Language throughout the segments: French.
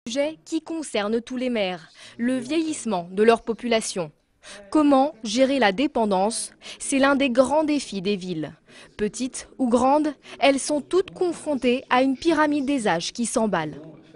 Sujet qui concerne tous les maires, le vieillissement de leur population. Comment gérer la dépendance? C'est l'un des grands défis des villes. Petites ou grandes, elles sont toutes confrontées à une pyramide des âges qui s'emballe.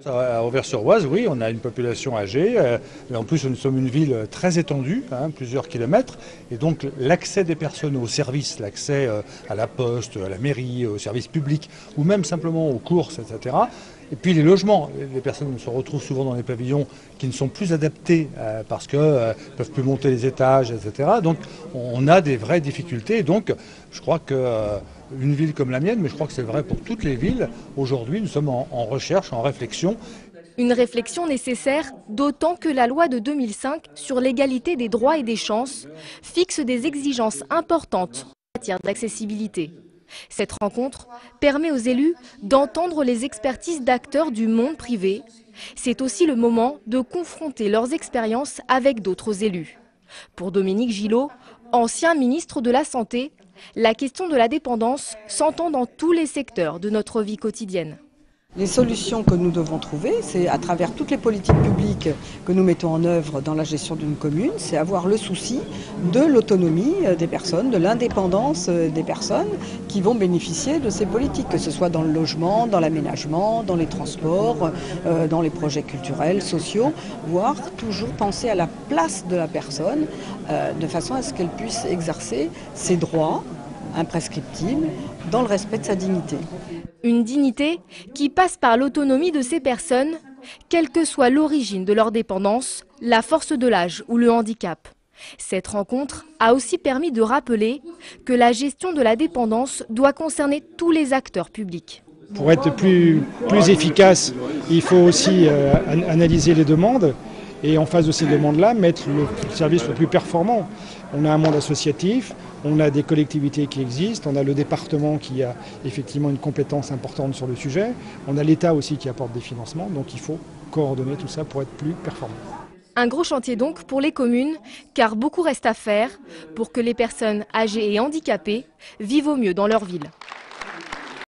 À Auvers-sur-Oise, oui, on a une population âgée, mais en plus nous sommes une ville très étendue, plusieurs kilomètres, et donc l'accès des personnes aux services, l'accès à la poste, à la mairie, aux services publics, ou même simplement aux courses, etc. Et puis les logements, les personnes se retrouvent souvent dans des pavillons qui ne sont plus adaptés parce qu'elles ne peuvent plus monter les étages, etc. Donc on a des vraies difficultés, et donc je crois que une ville comme la mienne, mais je crois que c'est vrai pour toutes les villes, aujourd'hui nous sommes en recherche, en réflexion. Une réflexion nécessaire, d'autant que la loi de 2005 sur l'égalité des droits et des chances fixe des exigences importantes en matière d'accessibilité. Cette rencontre permet aux élus d'entendre les expertises d'acteurs du monde privé. C'est aussi le moment de confronter leurs expériences avec d'autres élus. Pour Dominique Gillot, ancien ministre de la Santé, la question de la dépendance s'entend dans tous les secteurs de notre vie quotidienne. Les solutions que nous devons trouver, c'est à travers toutes les politiques publiques que nous mettons en œuvre dans la gestion d'une commune, c'est avoir le souci de l'autonomie des personnes, de l'indépendance des personnes qui vont bénéficier de ces politiques, que ce soit dans le logement, dans l'aménagement, dans les transports, dans les projets culturels, sociaux, voire toujours penser à la place de la personne de façon à ce qu'elle puisse exercer ses droits imprescriptibles dans le respect de sa dignité. Une dignité qui passe par l'autonomie de ces personnes, quelle que soit l'origine de leur dépendance, la force de l'âge ou le handicap. Cette rencontre a aussi permis de rappeler que la gestion de la dépendance doit concerner tous les acteurs publics. Pour être plus efficace, il faut aussi analyser les demandes et en face de ces demandes-là, mettre le service le plus performant. On a un monde associatif, on a des collectivités qui existent, on a le département qui a effectivement une compétence importante sur le sujet, on a l'État aussi qui apporte des financements, donc il faut coordonner tout ça pour être plus performant. Un gros chantier donc pour les communes, car beaucoup reste à faire pour que les personnes âgées et handicapées vivent au mieux dans leur ville.